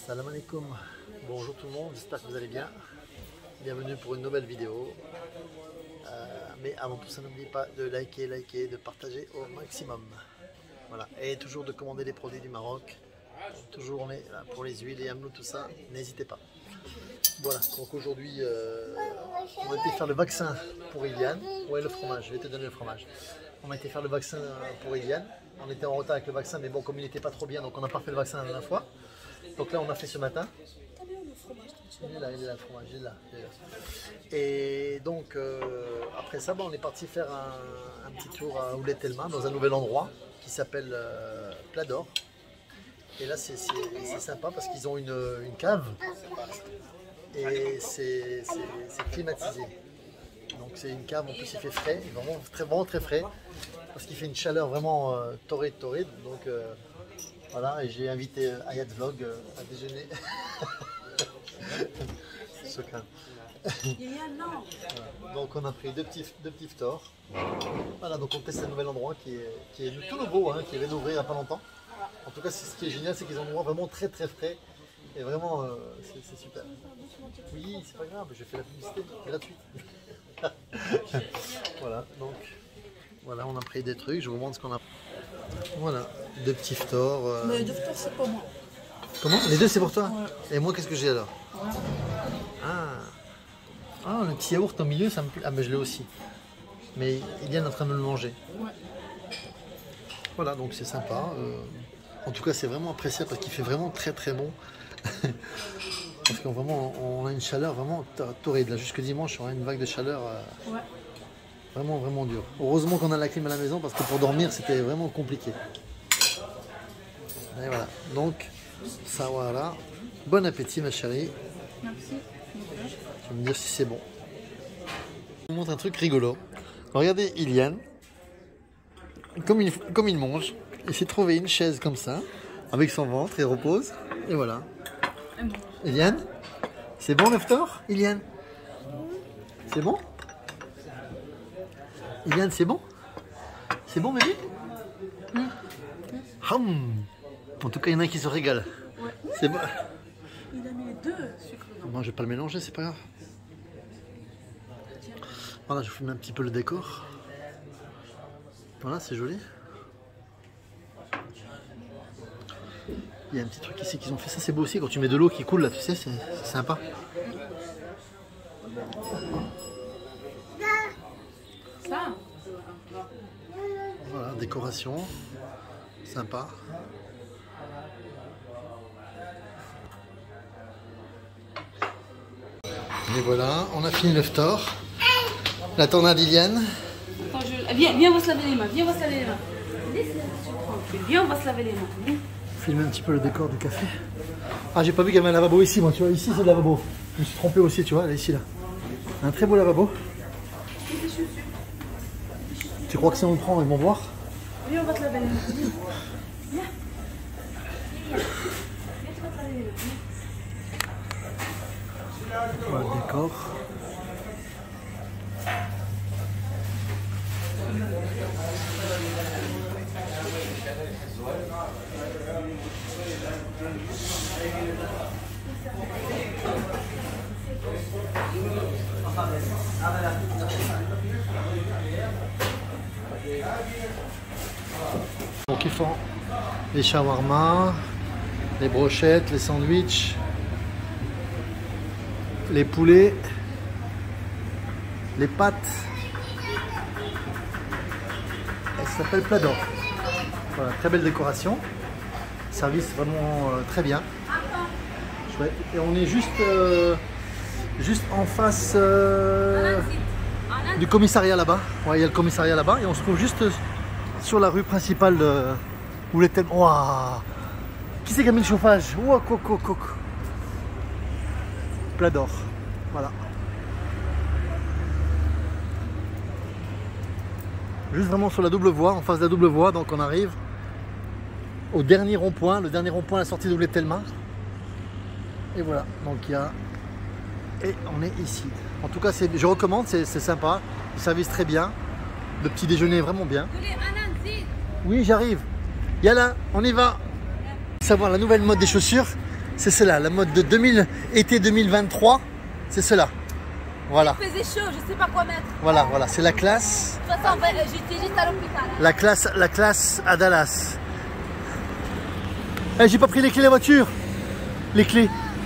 Salam alaikum, bonjour tout le monde, j'espère que vous allez bien. Bienvenue pour une nouvelle vidéo. Mais avant tout ça, n'oubliez pas de liker, de partager au maximum. Voilà, et toujours de commander les produits du Maroc. Toujours on est là pour les huiles, les yamelous, tout ça, n'hésitez pas. Voilà, donc aujourd'hui, on va été faire le vaccin pour Iliane. Ouais, le fromage, je vais te donner le fromage. On a été faire le vaccin pour Iliane. On était en retard avec le vaccin, mais bon, comme il n'était pas trop bien, donc on n'a pas fait le vaccin la dernière fois. Donc là, on a fait ce matin. Il est là, le fromage, il est là. Et donc, après ça, on est parti faire un petit tour à Oulet Telma, dans un nouvel endroit qui s'appelle Plador. Et là, c'est sympa parce qu'ils ont une cave et c'est climatisé. Donc c'est une cave, en plus il fait frais, vraiment très frais, parce qu'il fait une chaleur vraiment torride. Donc voilà, et j'ai invité Ayat Vlog à déjeuner. Voilà. Donc on a pris deux petits ftors. Voilà, donc on teste un nouvel endroit qui est tout nouveau, hein, qui vient d'ouvrir il n'y a pas longtemps. En tout cas, ce qui est génial, c'est qu'ils ont un endroit vraiment très frais. Et vraiment, c'est super. Oui, c'est pas grave, j'ai fait la publicité gratuite. Voilà, donc voilà, on a pris des trucs, je vous montre ce qu'on a. Voilà, deux petits ftors. Mais les deux ftors, c'est pour moi. Comment? Les deux, c'est pour toi? Ouais. Et moi, qu'est-ce que j'ai alors? Ouais. Ah, le petit yaourt au milieu, ça me plaît. Ah, mais je l'ai aussi. Mais il est en train de me le manger. Ouais. Voilà, donc c'est sympa. En tout cas, c'est vraiment appréciable parce qu'il fait vraiment très bon. Parce qu'on on a une chaleur vraiment torride. Là, jusque dimanche, on a une vague de chaleur vraiment dure. Heureusement qu'on a la clim à la maison parce que pour dormir, c'était vraiment compliqué. Et voilà. Donc, ça voilà. Bon appétit, ma chérie. Merci. Tu vas me dire si c'est bon. Je vous montre un truc rigolo. Regardez Iliane. Comme il mange, il s'est trouvé une chaise comme ça, avec son ventre, il repose. Et voilà. Iliane, c'est bon le ftor? Iliane, c'est bon? Iliane, c'est bon? C'est bon, bébé? En tout cas, il y en a qui se régalent. Ouais. C'est bon. Il a mis les deux sucres dedans. Moi, je vais pas le mélanger, c'est pas grave. Voilà, je vous mets un petit peu le décor. Voilà, c'est joli. Il y a un petit truc ici qu'ils ont fait. Ça, c'est beau aussi quand tu mets de l'eau qui coule là, tu sais, c'est sympa. Ça? Voilà, décoration. Sympa. Et voilà, on a fini le ftor. La tornade Iliane. Attends, viens, on va se laver les mains. Viens, on va se laver les mains. Viens, on va se laver les mains. Viens. Filmer un petit peu le décor du café. Ah, j'ai pas vu qu'il y avait un lavabo ici, moi, tu vois. Ici, c'est le lavabo. Je me suis trompé aussi, tu vois, là, ici, là. Un très beau lavabo. Tu crois que si on le prend, ils vont voir? Viens, on va te laver les mains. Viens. Viens, tu vas te laver les mains. Voilà le décor. Donc ils font les shawarma, les brochettes, les sandwichs, les poulets, les pâtes. Elle s'appelle Plador. Voilà, très belle décoration. Service vraiment très bien. Chouette. Et on est juste en face du commissariat là-bas. Ouais, il y a le commissariat là-bas et on se trouve juste sur la rue principale de Oulet Telma. Waouh! Qui c'est qui a mis le chauffage? Wow, Plador. Voilà. Juste vraiment sur la double voie, en face de la double voie, donc on arrive au dernier rond-point, le dernier rond-point à la sortie de Oulet Telma. Et voilà, donc il y a... Et on est ici. En tout cas, je recommande, c'est sympa. Le service très bien. Le petit déjeuner vraiment bien. Oui, j'arrive. Yalla, on y va. Savoir la nouvelle mode des chaussures, c'est cela, la mode de été 2023, c'est cela. Voilà. Il faisait chaud, je sais pas quoi mettre. Voilà, voilà, c'est la classe. De toute façon, j'étais juste à l'hôpital. La classe à Dallas. Eh, j'ai pas pris les clés de la voiture. Les clés.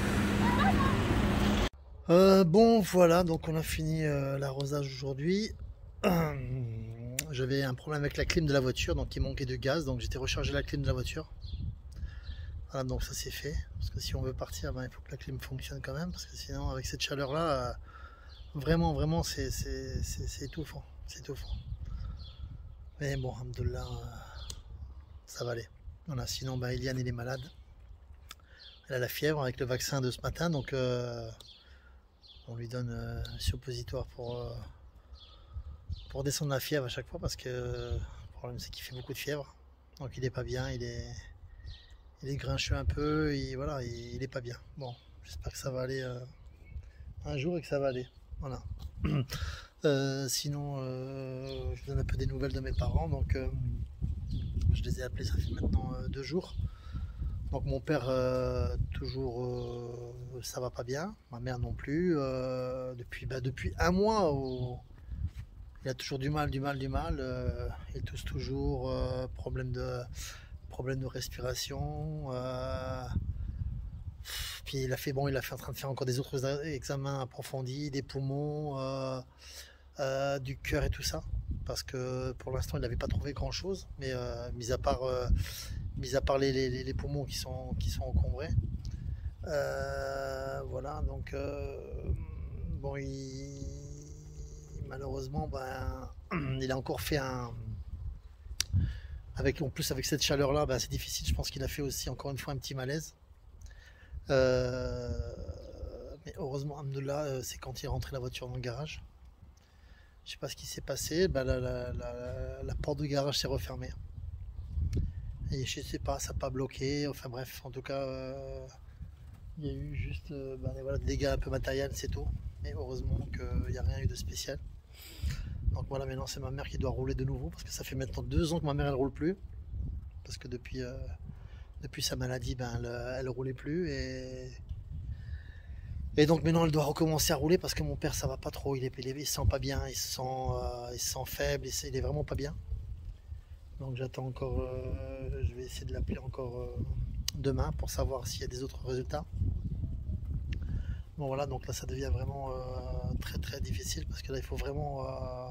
Bon, voilà, donc on a fini l'arrosage aujourd'hui. J'avais un problème avec la clim de la voiture, donc il manquait de gaz, donc j'étais rechargé la clim de la voiture. Voilà, donc ça c'est fait. Parce que si on veut partir, ben, il faut que la clim fonctionne quand même, parce que sinon avec cette chaleur là, vraiment c'est étouffant. C'est étouffant. Mais bon, alhamdoulilah, ça va aller. Voilà, sinon ben, Eliane elle est malade. Elle a la fièvre avec le vaccin de ce matin, donc on lui donne un suppositoire pour descendre la fièvre à chaque fois, parce que le problème c'est qu'il fait beaucoup de fièvre. Donc il est pas bien, il est grincheux un peu, voilà, il est pas bien. Bon, j'espère que ça va aller un jour et que ça va aller. Voilà. Sinon, je vous donne un peu des nouvelles de mes parents. Donc, je les ai appelés, ça fait maintenant 2 jours. Donc, mon père, toujours, ça va pas bien. Ma mère non plus. Depuis un mois, il a toujours du mal. Il tousse toujours. Problème de respiration. Puis il a fait en train de faire encore des autres examens approfondis, des poumons, du cœur et tout ça, parce que pour l'instant il n'avait pas trouvé grand chose, mais mis à part les poumons qui sont encombrés, voilà. Donc bon, malheureusement ben, il a encore fait en plus avec cette chaleur là, ben, c'est difficile. Je pense qu'il a fait aussi encore une fois un petit malaise. Mais heureusement, alhamdoulilah, c'est quand il est rentré la voiture dans le garage. Je sais pas ce qui s'est passé. Ben, la porte de garage s'est refermée. Et je sais pas, ça n'a pas bloqué. Enfin bref, en tout cas, il y a eu juste voilà, des dégâts un peu matériels, c'est tout. Mais heureusement qu'il n'y a rien eu de spécial. Donc voilà, maintenant c'est ma mère qui doit rouler de nouveau, parce que ça fait maintenant 2 ans que ma mère elle roule plus. Parce que depuis sa maladie, ben, elle roulait plus, et donc maintenant elle doit recommencer à rouler, parce que mon père ça va pas trop, il se sent pas bien, il se sent faible, il est vraiment pas bien. Donc j'attends encore, je vais essayer de l'appeler encore demain pour savoir s'il y a des autres résultats. Bon voilà, donc là ça devient vraiment très très difficile, parce que là il faut vraiment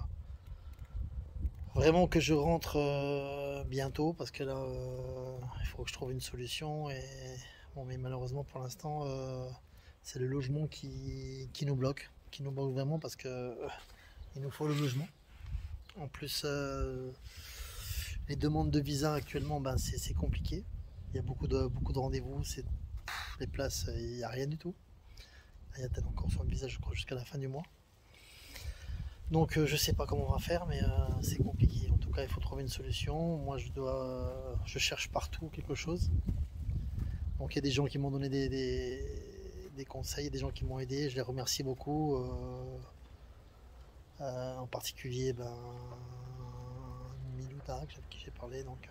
que je rentre bientôt, parce que là il faut que je trouve une solution. Et bon, mais malheureusement pour l'instant c'est le logement qui nous bloque vraiment, parce que il nous faut le logement. En plus les demandes de visa actuellement, ben, c'est compliqué. Il y a beaucoup de rendez-vous, les places, il n'y a rien du tout. Il y a peut-être encore sur le visa, je crois, jusqu'à la fin du mois. Donc je sais pas comment on va faire, mais c'est compliqué. En tout cas, il faut trouver une solution. Moi je cherche partout quelque chose. Donc il y a des gens qui m'ont donné des conseils, des gens qui m'ont aidé, je les remercie beaucoup. En particulier Milou Tarak, avec qui j'ai parlé, donc,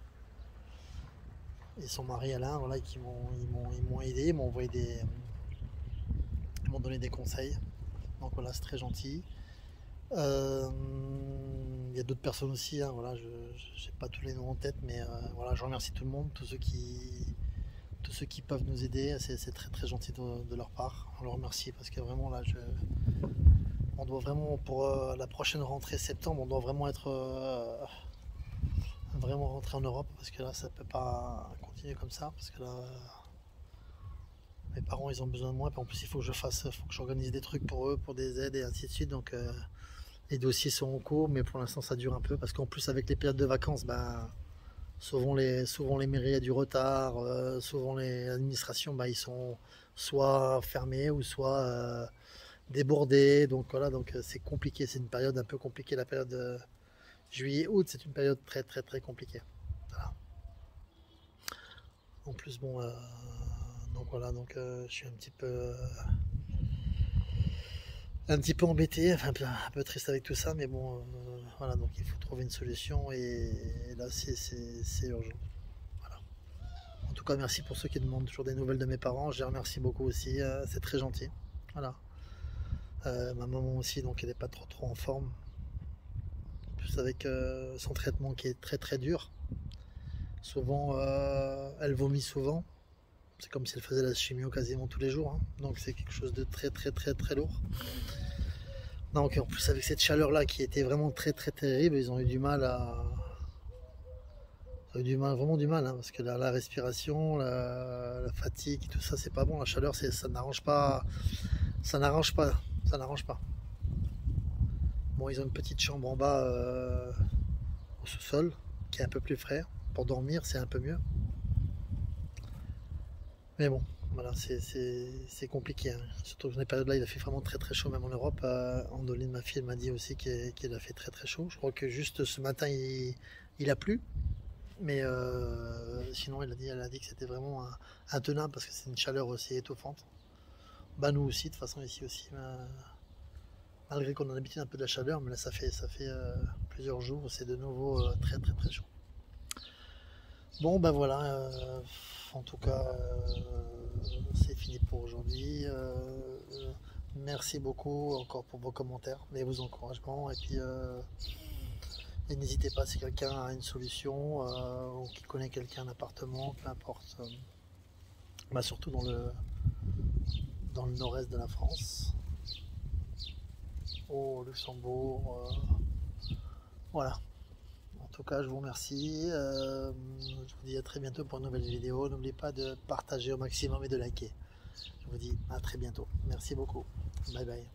et son mari Alain, voilà, ils m'ont aidé, ils m'ont donné des conseils. Donc voilà, c'est très gentil. Il y a d'autres personnes aussi, hein, voilà, je n'ai pas tous les noms en tête, mais voilà, je remercie tout le monde, tous ceux qui peuvent nous aider. C'est très très gentil de leur part. On leur remercie, parce que vraiment là, on doit vraiment, pour la prochaine rentrée septembre, on doit vraiment vraiment rentrer en Europe, parce que là ça peut pas continuer comme ça, parce que là mes parents ils ont besoin de moi, et en plus il faut que j'organise des trucs pour eux, pour des aides et ainsi de suite. Donc les dossiers sont en cours, mais pour l'instant ça dure un peu, parce qu'en plus avec les périodes de vacances, ben, souvent les mairies il y a du retard, souvent les administrations, ben, ils sont soit fermés ou soit débordés. Donc voilà, donc c'est compliqué, c'est une période un peu compliquée, la période de juillet-août, c'est une période très très très compliquée. Voilà. En plus bon, donc voilà, donc je suis un petit peu embêté, enfin un peu triste avec tout ça, mais bon, voilà, donc il faut trouver une solution, et là c'est urgent. Voilà. En tout cas, merci pour ceux qui demandent toujours des nouvelles de mes parents. Je les remercie beaucoup aussi. C'est très gentil. Voilà. Ma maman aussi, donc elle n'est pas trop en forme. En plus avec son traitement qui est très dur. Souvent, elle vomit souvent. C'est comme si elle faisait la chimio quasiment tous les jours. Hein. Donc c'est quelque chose de très lourd. Donc en plus avec cette chaleur là qui était vraiment très terrible, ils ont eu du mal à... vraiment du mal, hein, parce que la respiration, la fatigue, tout ça, c'est pas bon. La chaleur, ça n'arrange pas. Bon, ils ont une petite chambre en bas au sous-sol qui est un peu plus frais. Pour dormir, c'est un peu mieux. Mais bon, voilà, c'est compliqué. Hein. Surtout que dans les périodes-là, il a fait vraiment très chaud, même en Europe. Andoline, ma fille, elle m'a dit aussi qu'il a fait très chaud. Je crois que juste ce matin, il a plu. Mais sinon, elle a dit que c'était vraiment intenable parce que c'est une chaleur aussi étouffante. Bah nous aussi, de toute façon ici aussi. Malgré qu'on a l'habitude un peu de la chaleur, mais là ça fait plusieurs jours, c'est de nouveau très chaud. Bon ben voilà, en tout cas c'est fini pour aujourd'hui. Merci beaucoup encore pour vos commentaires et vos encouragements. Et puis et n'hésitez pas si quelqu'un a une solution ou qui connaît quelqu'un, un appartement, peu importe. Bah surtout dans le nord-est de la France, au Luxembourg. Voilà. En tout cas, je vous remercie. Je vous dis à très bientôt pour une nouvelle vidéo. N'oubliez pas de partager au maximum et de liker. Je vous dis à très bientôt. Merci beaucoup. Bye bye.